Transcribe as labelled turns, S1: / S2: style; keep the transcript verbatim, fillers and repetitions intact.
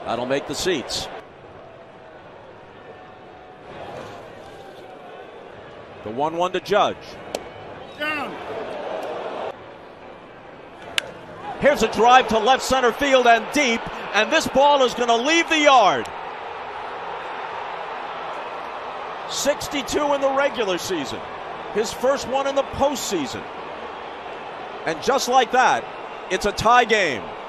S1: That'll make the seats. The one one to Judge.
S2: Down.
S1: Here's a drive to left center field and deep, and this ball is going to leave the yard. sixty-two in the regular season. His first one in the postseason. And just like that, it's a tie game.